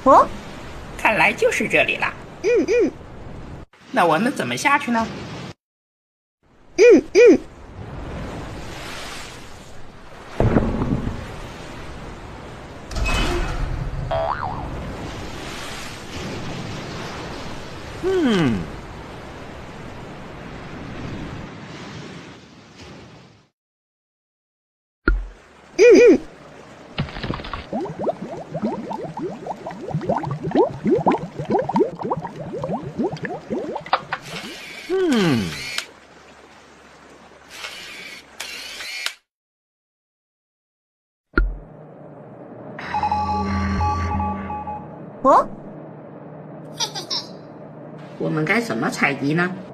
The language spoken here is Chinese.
哦， 看来就是这里了。 嗯， 那我们怎么下去呢？ 嗯， 嗯，嗯， 哦， 我们该怎么采集呢？